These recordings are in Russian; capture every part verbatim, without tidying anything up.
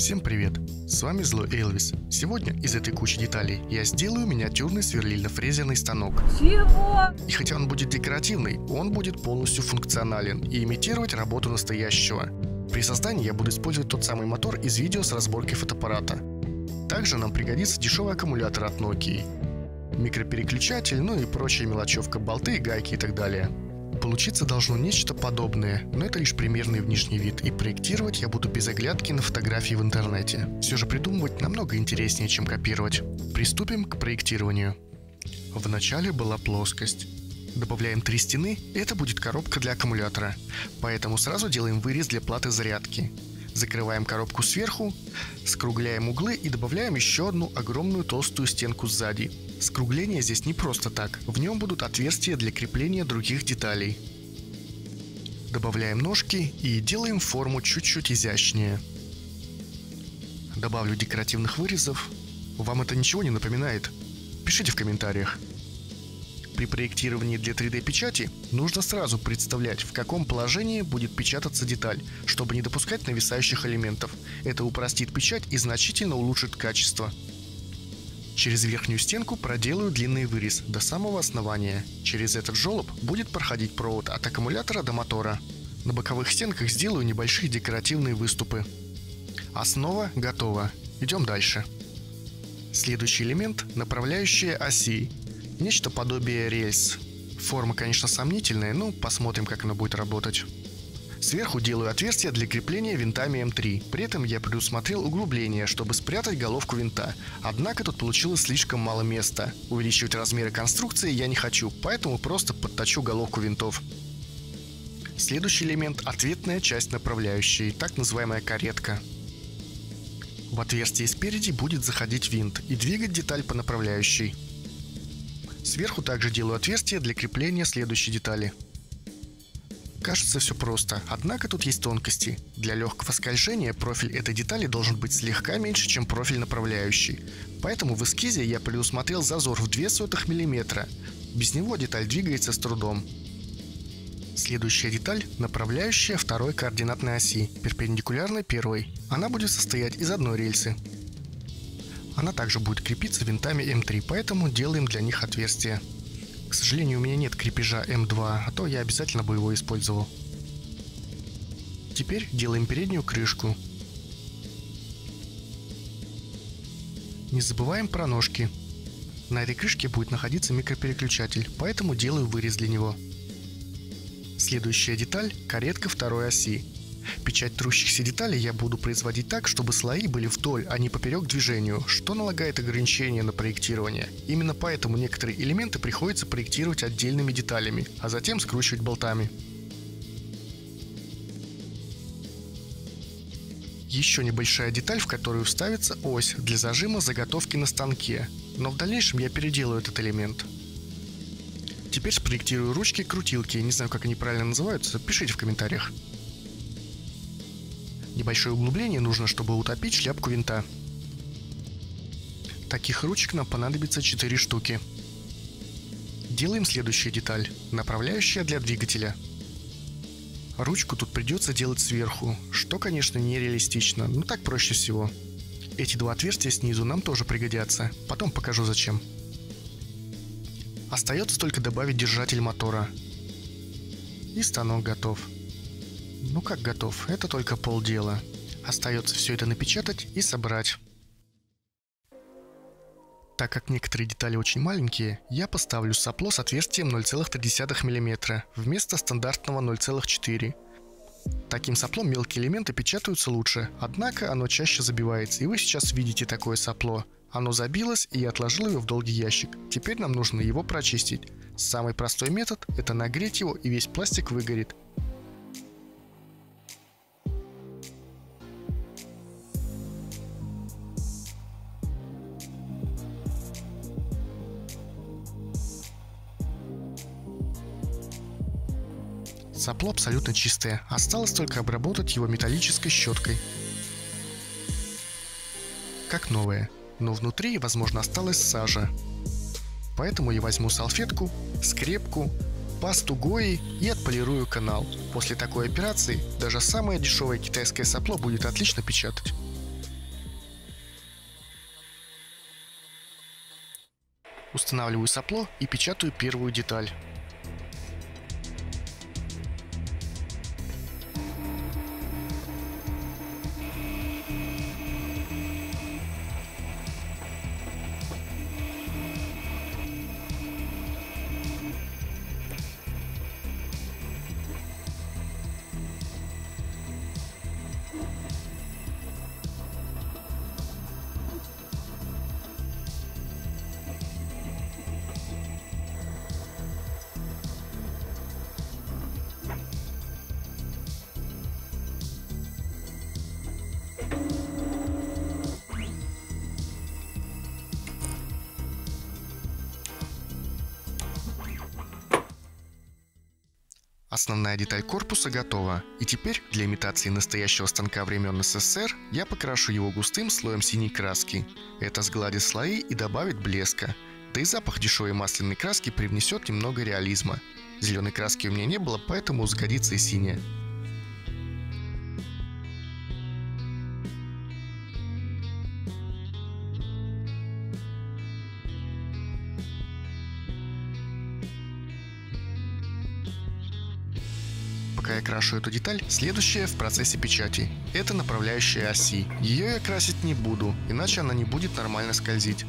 Всем привет! С вами Злой Элвис. Сегодня из этой кучи деталей я сделаю миниатюрный сверлильно-фрезерный станок. Чего? И хотя он будет декоративный, он будет полностью функционален и имитировать работу настоящего. При создании я буду использовать тот самый мотор из видео с разборкой фотоаппарата. Также нам пригодится дешевый аккумулятор от Nokia, микропереключатель, ну и прочая мелочевка, болты, гайки и так далее. Получиться должно нечто подобное, но это лишь примерный внешний вид, и проектировать я буду без оглядки на фотографии в интернете. Все же придумывать намного интереснее, чем копировать. Приступим к проектированию. Вначале была плоскость. Добавляем три стены, и это будет коробка для аккумулятора. Поэтому сразу делаем вырез для платы зарядки. Закрываем коробку сверху, скругляем углы и добавляем еще одну огромную толстую стенку сзади. Скругление здесь не просто так, в нем будут отверстия для крепления других деталей. Добавляем ножки и делаем форму чуть-чуть изящнее. Добавлю декоративных вырезов. Вам это ничего не напоминает? Пишите в комментариях. При проектировании для три дэ печати нужно сразу представлять, в каком положении будет печататься деталь, чтобы не допускать нависающих элементов. Это упростит печать и значительно улучшит качество. Через верхнюю стенку проделаю длинный вырез до самого основания. Через этот желоб будет проходить провод от аккумулятора до мотора. На боковых стенках сделаю небольшие декоративные выступы. Основа готова. Идем дальше. Следующий элемент – направляющие оси. Нечто подобие рельс. Форма, конечно, сомнительная, но посмотрим, как она будет работать. Сверху делаю отверстие для крепления винтами эм три. При этом я предусмотрел углубление, чтобы спрятать головку винта. Однако тут получилось слишком мало места. Увеличивать размеры конструкции я не хочу, поэтому просто подточу головку винтов. Следующий элемент – ответная часть направляющей, так называемая каретка. В отверстие спереди будет заходить винт и двигать деталь по направляющей. Сверху также делаю отверстие для крепления следующей детали. Кажется, все просто, однако тут есть тонкости. Для легкого скольжения профиль этой детали должен быть слегка меньше, чем профиль направляющей. Поэтому в эскизе я предусмотрел зазор в ноль целых две сотых миллиметра. Без него деталь двигается с трудом. Следующая деталь – направляющая второй координатной оси, перпендикулярной первой. Она будет состоять из одной рельсы. Она также будет крепиться винтами эм три, поэтому делаем для них отверстия. К сожалению, у меня нет крепежа эм два, а то я обязательно бы его использовал. Теперь делаем переднюю крышку. Не забываем про ножки. На этой крышке будет находиться микропереключатель, поэтому делаю вырез для него. Следующая деталь – каретка второй оси. Печать трущихся деталей я буду производить так, чтобы слои были вдоль, а не поперек движению, что налагает ограничения на проектирование. Именно поэтому некоторые элементы приходится проектировать отдельными деталями, а затем скручивать болтами. Еще небольшая деталь, в которую вставится ось для зажима заготовки на станке, но в дальнейшем я переделаю этот элемент. Теперь спроектирую ручки-крутилки, не знаю, как они правильно называются, пишите в комментариях. Небольшое углубление нужно, чтобы утопить шляпку винта. Таких ручек нам понадобится четыре штуки. Делаем следующую деталь – направляющая для двигателя. Ручку тут придется делать сверху, что, конечно, нереалистично, но так проще всего. Эти два отверстия снизу нам тоже пригодятся, потом покажу зачем. Остается только добавить держатель мотора. И станок готов. Ну как готов, это только полдела. Остается все это напечатать и собрать. Так как некоторые детали очень маленькие, я поставлю сопло с отверстием ноль целых три десятых миллиметра вместо стандартного ноль целых четыре. Таким соплом мелкие элементы печатаются лучше, однако оно чаще забивается, и вы сейчас видите такое сопло. Оно забилось, и я отложил его в долгий ящик. Теперь нам нужно его прочистить. Самый простой метод – это нагреть его, и весь пластик выгорит. Сопло абсолютно чистое, осталось только обработать его металлической щеткой. Как новое, но внутри, возможно, осталась сажа. Поэтому я возьму салфетку, скрепку, пасту Гои и отполирую канал. После такой операции даже самое дешевое китайское сопло будет отлично печатать. Устанавливаю сопло и печатаю первую деталь. Основная деталь корпуса готова, и теперь для имитации настоящего станка времен эс эс эс эр я покрашу его густым слоем синей краски. Это сгладит слои и добавит блеска. Да и запах дешевой масляной краски привнесет немного реализма. Зеленой краски у меня не было, поэтому сгодится и синяя. Пока я крашу эту деталь, следующее в процессе печати. Это направляющая оси. Ее я красить не буду, иначе она не будет нормально скользить.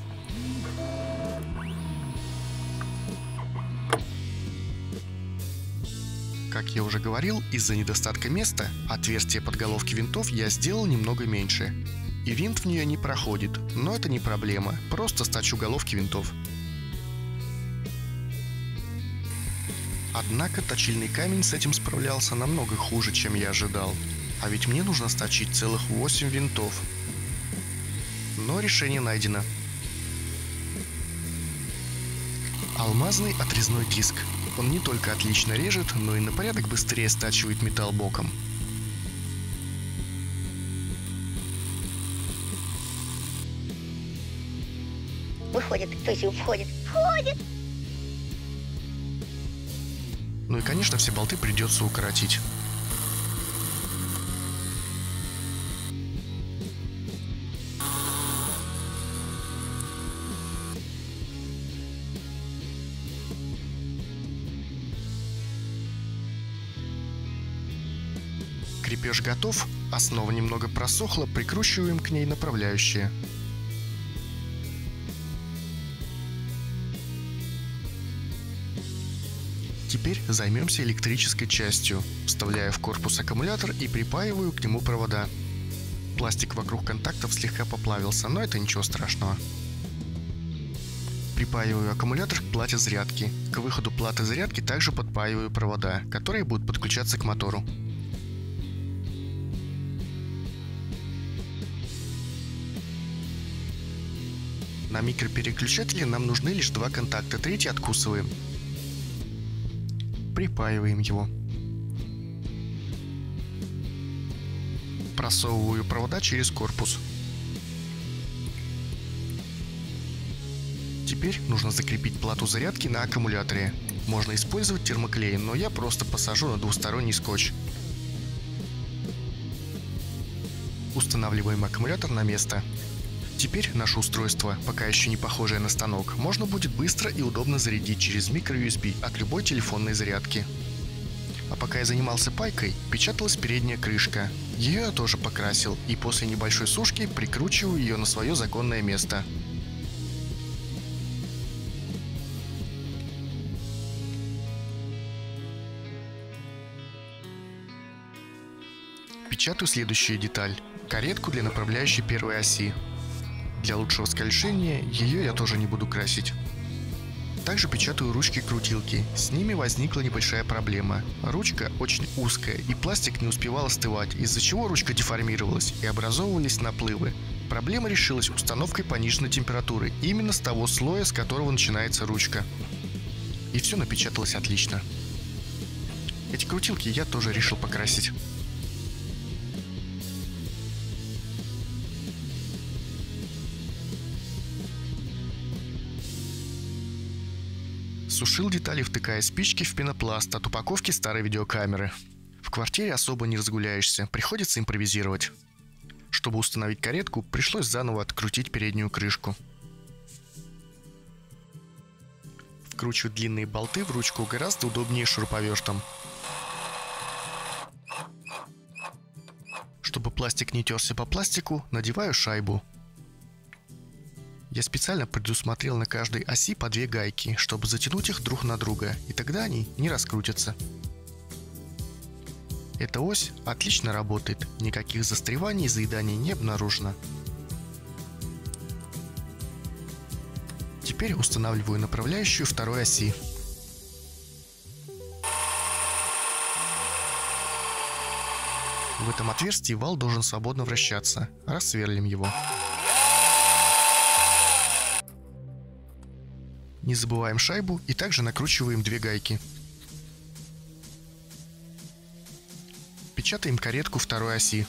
Как я уже говорил, из-за недостатка места отверстие под головки винтов я сделал немного меньше. И винт в нее не проходит, но это не проблема, просто стачу головки винтов. Однако точильный камень с этим справлялся намного хуже, чем я ожидал. А ведь мне нужно сточить целых восемь винтов. Но решение найдено. Алмазный отрезной диск. Он не только отлично режет, но и на порядок быстрее стачивает металл боком. Выходит, то есть входит. Входит! Ну и, конечно, все болты придется укоротить. Крепеж готов, основа немного просохла, прикручиваем к ней направляющие. Теперь займемся электрической частью. Вставляю в корпус аккумулятор и припаиваю к нему провода. Пластик вокруг контактов слегка поплавился, но это ничего страшного. Припаиваю аккумулятор к плате зарядки. К выходу платы зарядки также подпаиваю провода, которые будут подключаться к мотору. На микропереключателе нам нужны лишь два контакта, третий откусываем. Припаиваем его. Просовываю провода через корпус. Теперь нужно закрепить плату зарядки на аккумуляторе. Можно использовать термоклей, но я просто посажу на двусторонний скотч. Устанавливаем аккумулятор на место. Теперь наше устройство, пока еще не похожее на станок, можно будет быстро и удобно зарядить через микро ю эс би от любой телефонной зарядки. А пока я занимался пайкой, печаталась передняя крышка. Ее я тоже покрасил, и после небольшой сушки прикручиваю ее на свое законное место. Печатаю следующую деталь – каретку для направляющей первой оси. Для лучшего скольжения ее я тоже не буду красить. Также печатаю ручки-крутилки. С ними возникла небольшая проблема. Ручка очень узкая, и пластик не успевал остывать, из-за чего ручка деформировалась и образовывались наплывы. Проблема решилась установкой пониженной температуры, именно с того слоя, с которого начинается ручка. И все напечаталось отлично. Эти крутилки я тоже решил покрасить. Сушил детали, втыкая спички в пенопласт от упаковки старой видеокамеры. В квартире особо не разгуляешься, приходится импровизировать. Чтобы установить каретку, пришлось заново открутить переднюю крышку. вкручивать длинные болты в ручку гораздо удобнее шуруповертом. Чтобы пластик не терся по пластику, надеваю шайбу. Я специально предусмотрел на каждой оси по две гайки, чтобы затянуть их друг на друга, и тогда они не раскрутятся. Эта ось отлично работает, никаких застреваний и заеданий не обнаружено. Теперь устанавливаю направляющую второй оси. В этом отверстии вал должен свободно вращаться. Рассверлим его. Не забываем шайбу и также накручиваем две гайки. Печатаем каретку второй оси.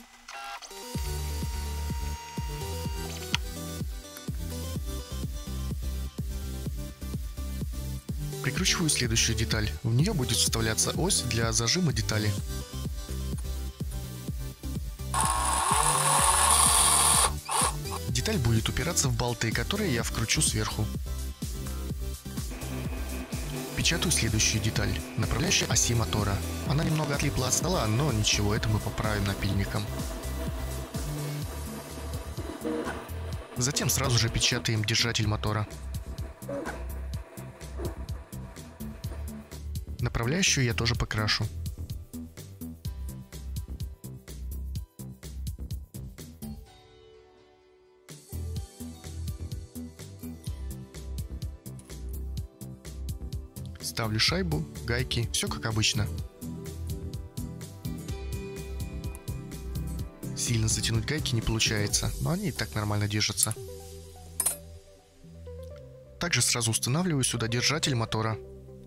Прикручиваю следующую деталь. В нее будет вставляться ось для зажима детали. Деталь будет упираться в болты, которые я вкручу сверху. Печатаю следующую деталь, направляющую оси мотора. Она немного отлипла от стола, но ничего, это мы поправим напильником. Затем сразу же печатаем держатель мотора. Направляющую я тоже покрашу. Ставлю шайбу, гайки, все как обычно. Сильно затянуть гайки не получается, но они и так нормально держатся. Также сразу устанавливаю сюда держатель мотора.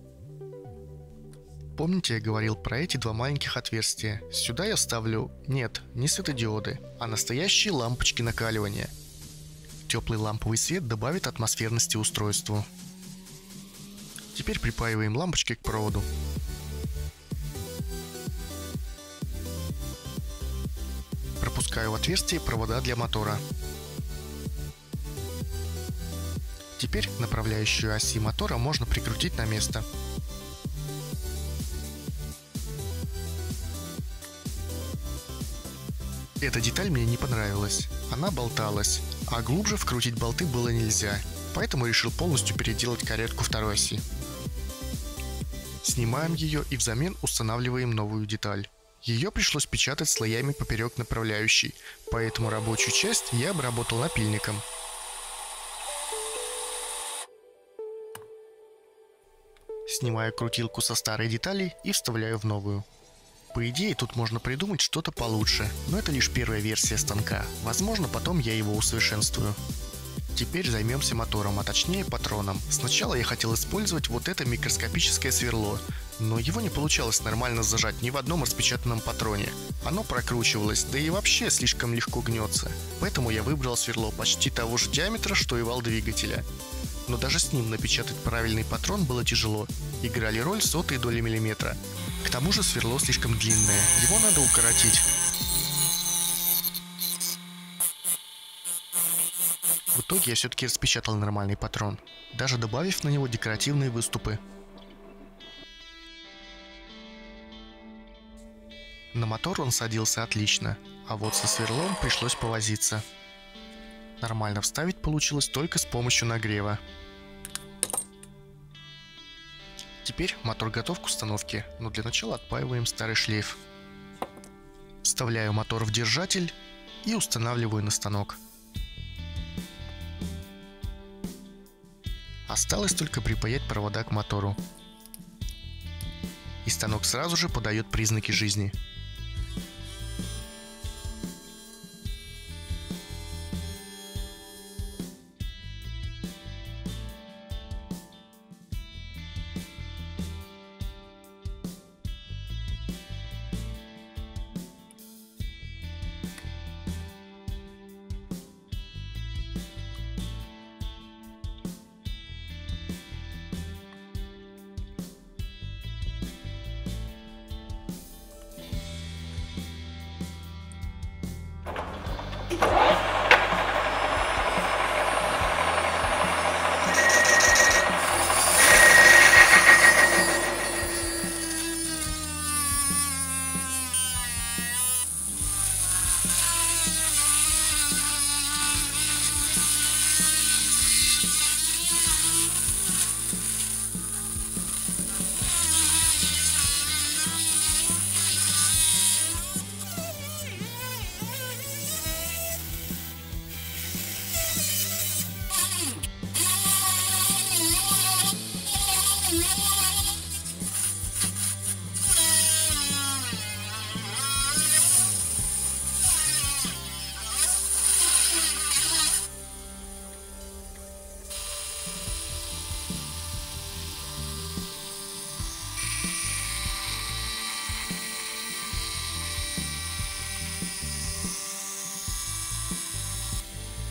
Помните, я говорил про эти два маленьких отверстия? Сюда я ставлю, нет, не светодиоды, а настоящие лампочки накаливания. Теплый ламповый свет добавит атмосферности устройству. Теперь припаиваем лампочки к проводу. Пропускаю в отверстие провода для мотора. Теперь направляющую оси мотора можно прикрутить на место. Эта деталь мне не понравилась. Она болталась, а глубже вкрутить болты было нельзя, поэтому решил полностью переделать каретку второй оси. Снимаем ее и взамен устанавливаем новую деталь. Ее пришлось печатать слоями поперек направляющей, поэтому рабочую часть я обработал напильником. Снимаю крутилку со старой детали и вставляю в новую. По идее, тут можно придумать что-то получше, но это лишь первая версия станка. Возможно, потом я его усовершенствую. Теперь займемся мотором, а точнее патроном. Сначала я хотел использовать вот это микроскопическое сверло, но его не получалось нормально зажать ни в одном распечатанном патроне. Оно прокручивалось, да и вообще слишком легко гнется. Поэтому я выбрал сверло почти того же диаметра, что и вал двигателя. Но даже с ним напечатать правильный патрон было тяжело. Играли роль сотые доли миллиметра. К тому же сверло слишком длинное, его надо укоротить. В итоге я все-таки распечатал нормальный патрон, даже добавив на него декоративные выступы. На мотор он садился отлично, а вот со сверлом пришлось повозиться. Нормально вставить получилось только с помощью нагрева. Теперь мотор готов к установке, но для начала отпаиваем старый шлейф. Вставляю мотор в держатель и устанавливаю на станок. Осталось только припаять провода к мотору. И станок сразу же подает признаки жизни.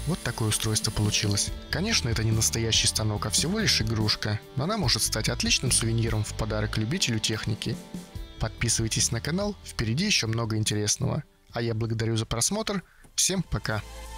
Вот такое устройство получилось. Конечно, это не настоящий станок, а всего лишь игрушка, но она может стать отличным сувениром в подарок любителю техники. Подписывайтесь на канал, впереди еще много интересного. А я благодарю за просмотр. Всем пока!